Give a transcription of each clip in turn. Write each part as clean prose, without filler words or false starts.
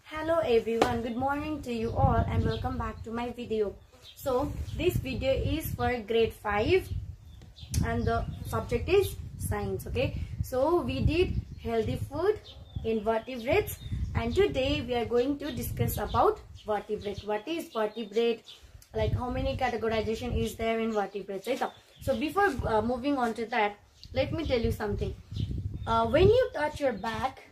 Hello everyone, good morning to you all and welcome back to my video. So this video is for grade 5 and the subject is science. Okay, so we did healthy food, invertebrates, and today we are going to discuss about vertebrate. What is vertebrate, like how many categorization is there in vertebrates, right? So before moving on to that, let me tell you something. When you touch your back,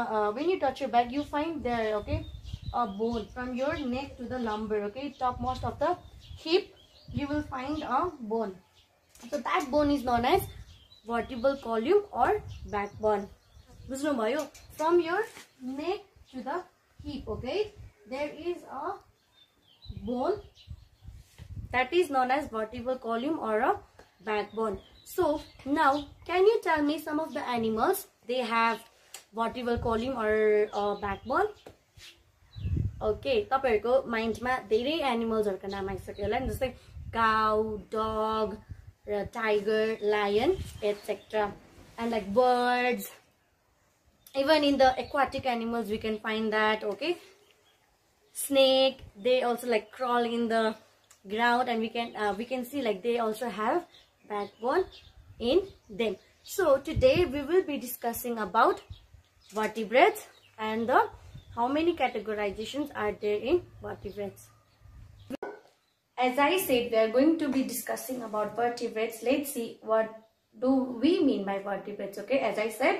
you find there, okay, a bone from your neck to the lumbar, okay, topmost of the hip, you will find a bone. So that bone is known as vertebral column or backbone. From your neck to the hip, okay, there is a bone that is known as vertebral column or a backbone. So now, can you tell me some of the animals they have vertebral column or backbone? Okay, तपाईहरुको माइन्डमा धेरै एनिमल्सहरुको नाम आइसक्यो होला नि, जस्तै cow, dog, tiger, lion, etc. And like birds, even in the aquatic animals we can find that. Okay, snake, they also like crawl in the ground, and we can see like they also have backbone in them. So today we will be discussing about vertebrates and how many categorizations are there in vertebrates. As I said, we are going to be discussing about vertebrates. Let's see what do we mean by vertebrates. Okay, as I said,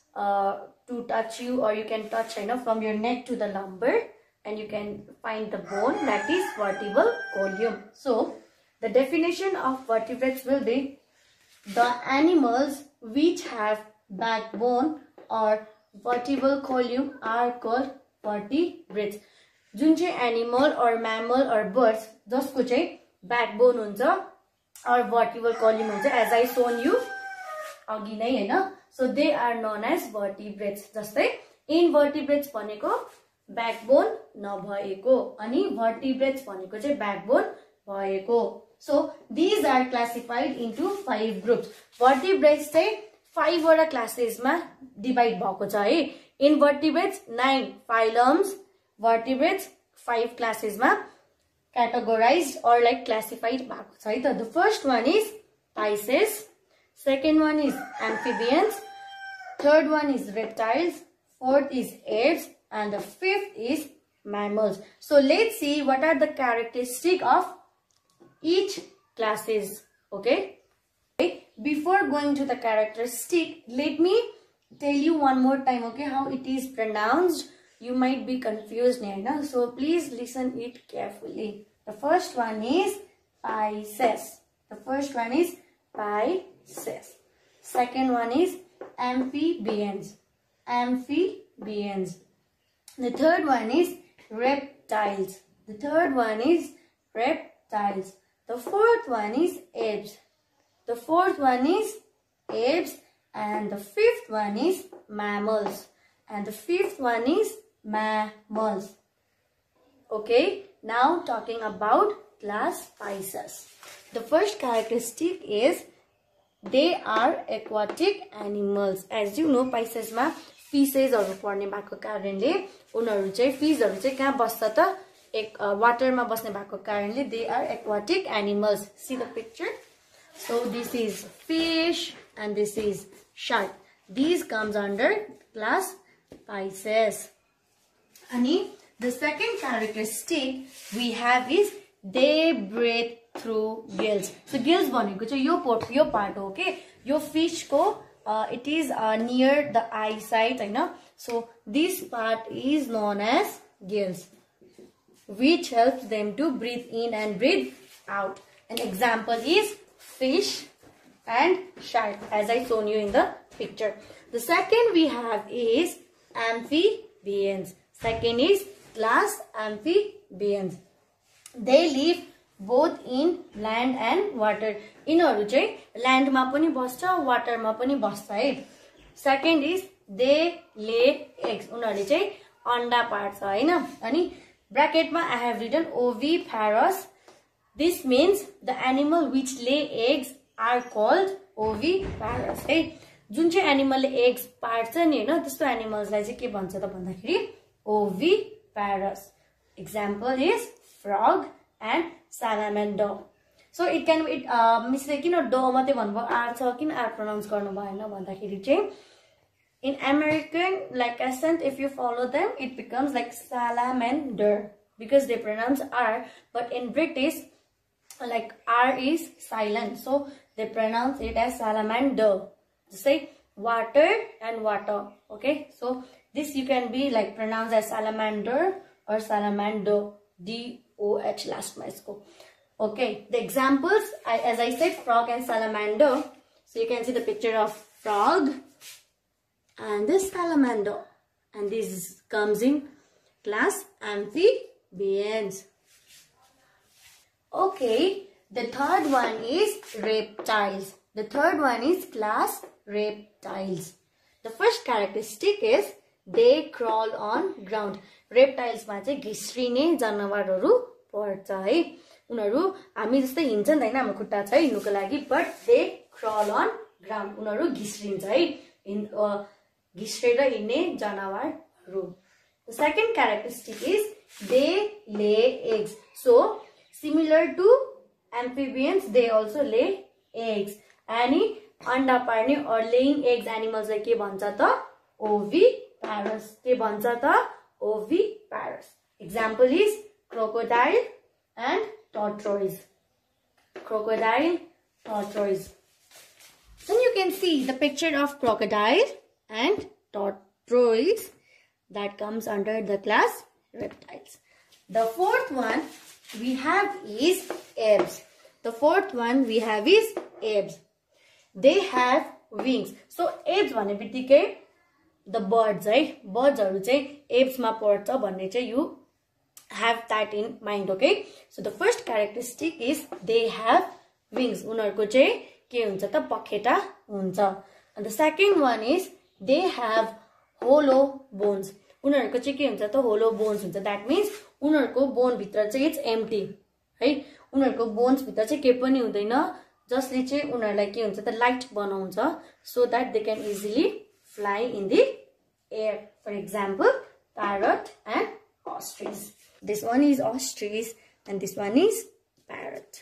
to touch you, or you can touch, from your neck to the lumbar, and you can find the bone, that is vertebral column. So the definition of vertebrates will be the animals which have backbone or vertebral column are called vertebrates. जुन चाहिँ animal or mammal or birds जसको चाहिँ backbone हुन्छ or vertebral column हुन्छ, as I shown you अघि नै हैन, so they are known as vertebrates. जस्तै invertebrates भनेको backbone नभएको अनि vertebrates भनेको चाहिँ backbone भएको. So these are classified into 5 groups. Vertebrates चाहिँ 5 वटा क्लासेस मा डिवाइड भएको छ है. Invertebrates 9 phylums, vertebrates 5 classes ma categorized or like classified भएको छ है त. The first one is Pisces, second one is amphibians, third one is reptiles, fourth is apes, and the fifth is mammals. So let's see what are the characteristics of each classes. Okay, before going to the characteristic, let me tell you one more time, okay, how it is pronounced. You might be confused now, so please listen it carefully. The first one is Pisces. The first one is Pisces. Second one is amphibians. Amphibians. The third one is reptiles. The third one is reptiles. The fourth one is apes. The fourth one is apes, and the fifth one is mammals, and the fifth one is mammals. Okay, now talking about class Pisces. The first characteristic is they are aquatic animals. As you know, Pisces ma fishes haru पर्ने भएको कारणले उनीहरु चाहिँ fish haru चाहिँ कहाँ बस्छ त, water मा बस्ने भएको कारणले they are aquatic animals. See the picture. So this is fish and this is shark. These comes under class Pisces. And the second characteristic we have is they breathe through gills. So gills भनेको चाहिँ यो part हो, okay? यो fish को it is near the eye side, Hahn? So this part is known as gills, which helps them to breathe in and breathe out. An example is fish and shark, as I shown you in the picture. The second we have is amphibians. Second is class amphibians. They live both in land and water. यिनीहरु चाहिँ land मा पनि बस्छ, water मा पनि बस्छ है. Second is they lay eggs. उनीहरुले चाहिँ अन्डा पार्छ हैन. अनि bracket मा I have written oviparous. This means the animal which lay eggs are called oviparous. है. जुन चाहिँ animal ले eggs पार्छ नि हैन, त्यस्तो animals लाई चाहिँ के भन्छ त भन्दाखेरि oviparous oviparous. Example is frog and salamander. So it can be mistake do mate bhannu r cha kin r pronounce garnu bhayena bhandakeri chai in American like accent, if you follow them, it becomes like salamander because they pronounce r, but in British like r is silent, so they pronounce it as salamander. Say water and water. Okay, so this you can be like pronounced as salamander or salamander, DOH last my school. Okay, the examples, as I said, frog and salamander. So you can see the picture of frog and this salamander, and this comes in class amphibians. Okay, the third one is reptiles. The third one is class reptiles. The first characteristic is they crawl on ground. Reptiles ma chai घिस्रिने जनावरहरु पर्छ है. उनीहरु हामी जस्तै हिँड्छन् हैन, हाम्रो खुट्टा छ हिँड्नुको लागि, but they crawl on ground. उनीहरु घिस्रिन्छ है, घिस्रेर हिँड्ने जनावरहरु. The second characteristic is they lay eggs. So similar to amphibians, they also lay eggs. Any अंडा पार्ने or laying eggs animals like के भन्छ त oviparous. के भन्छ त oviparous. Example is crocodile and tortoise. Crocodile, tortoise. Then you can see the picture of crocodile and tortoise that comes under the class reptiles. The fourth one we have is apes. The fourth one we have is apes. They have wings. So apes भनेबित्तिकै the birds है, birdsहरु चाहिँ apes मा पर्छ भन्ने चाहिँ you have that in mind. Okay, so the first characteristic is they have wings. उनीहरुको चाहिँ के हुन्छ त पखेटा हुन्छ. And the second one is they have hollow bones. उनीहरुको चाहिँ के हुन्छ त hollow bones हुन्छ. That means उनीहरुको bone भित्र चाहिँ it's empty है. उनीहरुको bones भित्र चाहिँ के पनि हुँदैन, जसले चाहिँ उनीहरुलाई के हुन्छ त light बनाउँछ, so that they can easily fly in the air. For example, parrot and ostrich. This one is ostrich and this one is parrot.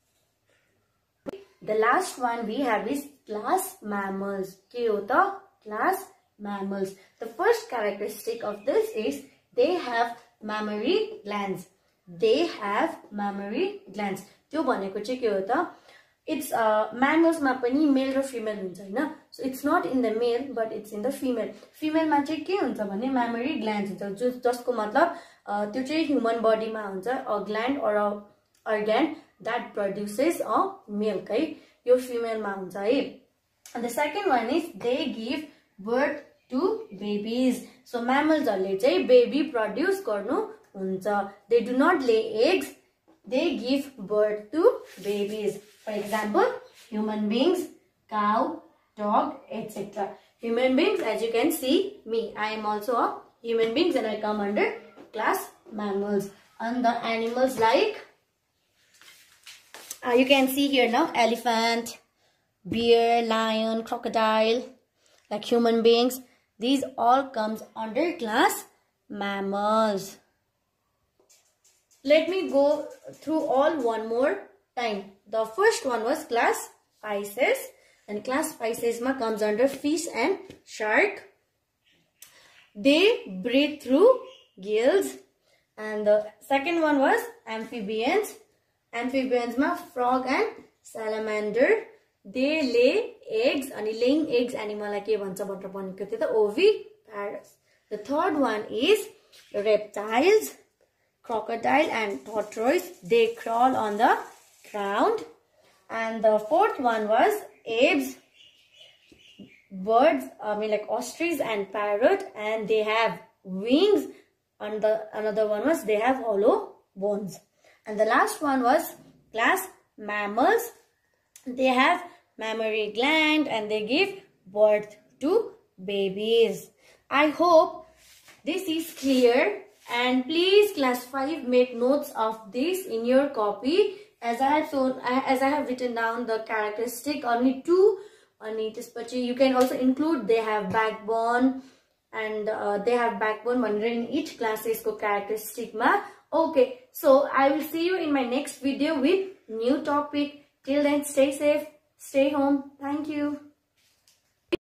The last one we have is class mammals. के हो त class mammals. The first characteristic of this is they have mammary glands. They have mammary glands. त्यो भनेको चाहिँ के हो त, it's mammals मा पनि male र female हुन्छ हैन. So it's not in the male but it's in the female. Female मा चाहिँ के हुन्छ भने mammary glands हुन्छ, जसको मतलब त्यो चाहिँ human body मा हुन्छ, a gland or a organ that produces a milk है, यो female मा हुन्छ है. And the second one is they give birth to babies. So mammals हरुले चाहिँ baby produce गर्नु हुन्छ. They do not lay eggs, they give birth to babies. For example, human beings, cow, dog, etc. Human beings, as you can see, me, I am also a human beings and I come under class mammals. And the animals like, you can see here now, elephant, bear, lion, crocodile, like human beings. These all comes under class mammals. Let me go through all one more time. The first one was class Pisces, and class Pisces ma comes under fish and shark. They breathe through gills. And the second one was amphibians. Amphibians ma frog and salamander. They lay eggs, and laying eggs animal like oviparous. The third one is reptiles, crocodile and tortoise. They crawl on the ground. And the fourth one was apes, birds, like ostrich and parrot, and they have wings. And the another one was they have hollow bones. And the last one was class mammals. They have mammary gland and they give birth to babies. I hope this is clear, and please class 5 make notes of this in your copy. As I have written down the characteristic, only 2. You can also include they have backbone, and they have backbone 100 in each class यसको characteristic मा. Okay, so I will see you in my next video with new topic. Till then, stay safe, stay home. Thank you.